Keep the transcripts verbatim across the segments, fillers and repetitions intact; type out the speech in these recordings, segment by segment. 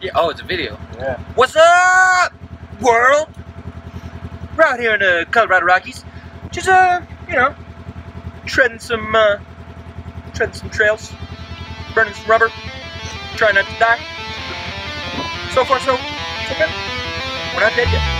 Yeah, oh, it's a video. Yeah. What's up, world? We're out here in the Colorado Rockies. Just, uh, you know, treading some, uh, treading some trails, burning some rubber, trying not to die. So far, so, so good. We're not dead yet.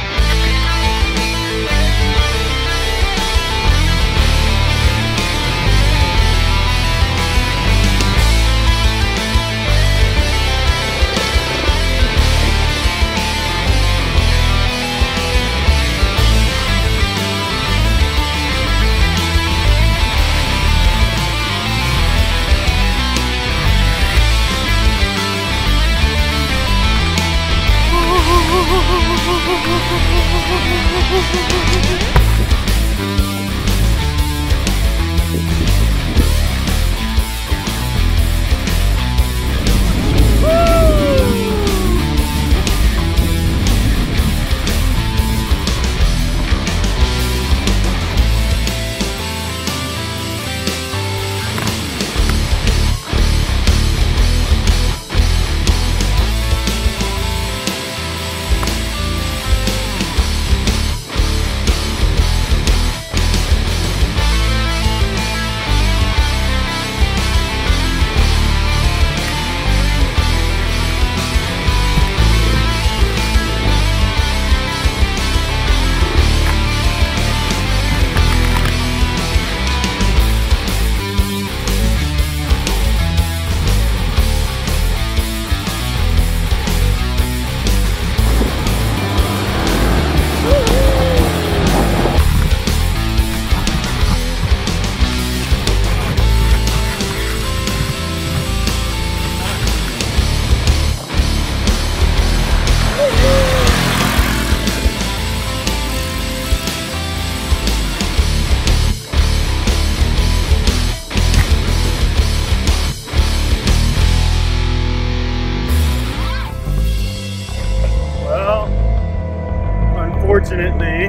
Unfortunately,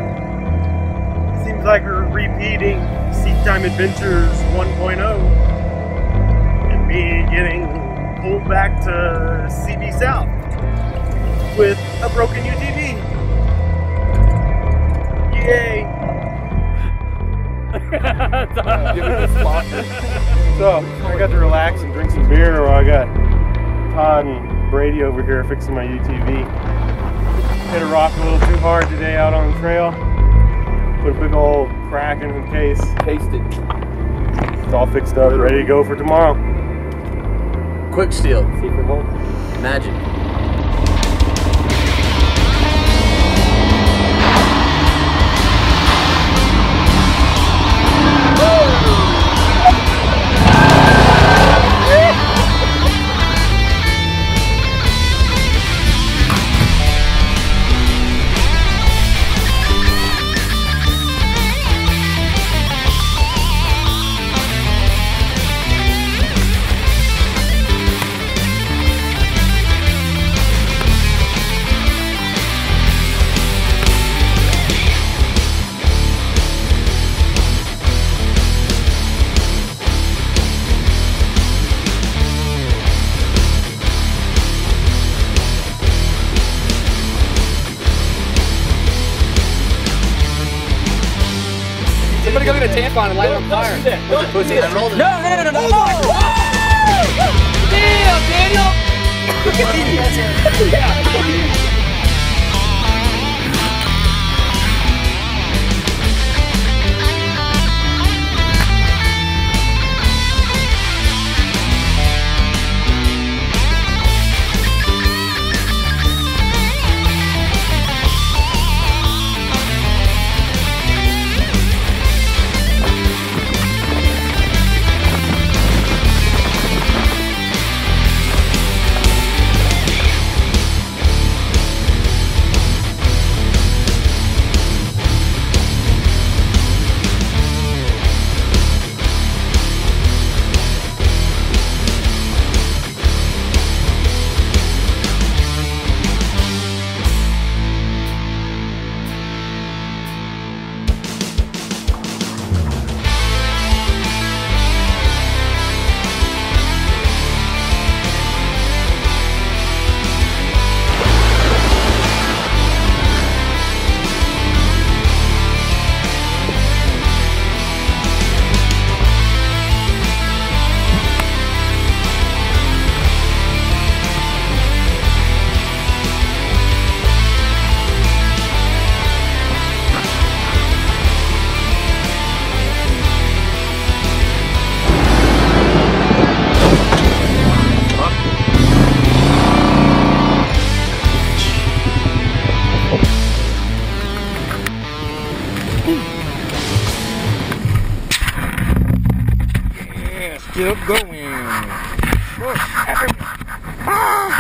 seems like we're repeating Seat Time Adventures one point oh and me getting pulled back to C B South with a broken U T V. Yay! So, I got to relax and drink some beer while I got Todd and Brady over here fixing my U T V. Hit a rock a little too hard today out on the trail. Put a big old crack in the case. Taste it. It's all fixed up, ready to go for tomorrow. Quick steel. Secret hole. Magic. Somebody go get a tampon and light it on fire. What's a pussy? I rolled it. No, no, no, no, no. no. Damn, Daniel! Yeah. still going. Look, every- ah!